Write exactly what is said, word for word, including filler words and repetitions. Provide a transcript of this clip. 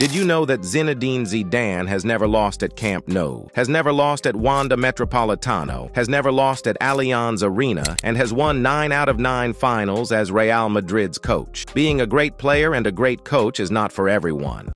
Did you know that Zinedine Zidane has never lost at Camp Nou, has never lost at Wanda Metropolitano, has never lost at Allianz Arena, and has won nine out of nine finals as Real Madrid's coach? Being a great player and a great coach is not for everyone.